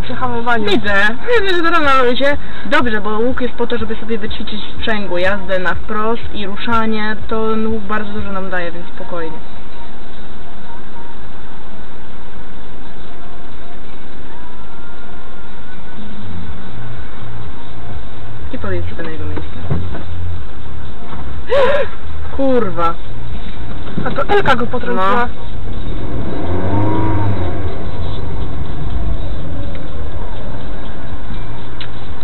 przehamowaniu. Widzę, że zaraz się. Dobrze, bo łuk jest po to, żeby sobie wyćwiczyć w sprzęgło, jazdę na wprost i ruszanie. To łuk bardzo dużo nam daje, więc spokojnie. I podejdź sobie na jego miejsce. Kurwa. A to Elka go potrąciła. No.